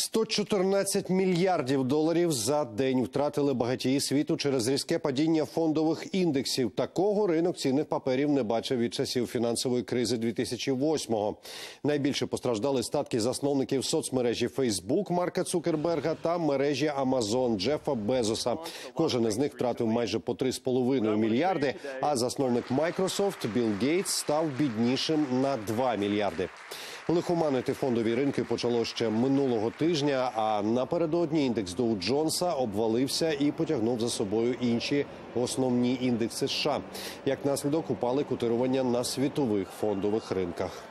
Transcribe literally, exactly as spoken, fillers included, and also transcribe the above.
сто чотирнадцять мільярдів доларів за день втратили багатії світу через різке падіння фондових індексів. Такого ринок цінних паперів не бачив від часів фінансової кризи дві тисячі восьмого. Найбільше постраждали статки засновників соцмережі Facebook Марка Цукерберга та мережі Amazon Джефа Безоса. Кожен із них втратив майже по три з половиною мільярди, а засновник Microsoft Білл Гейтс став біднішим на два мільярди. Лихоманити фондові ринки почало ще минулого тижня, а напередодні індекс Доу Джонса обвалився і потягнув за собою інші основні індекси США. Як наслідок упали котирування на світових фондових ринках.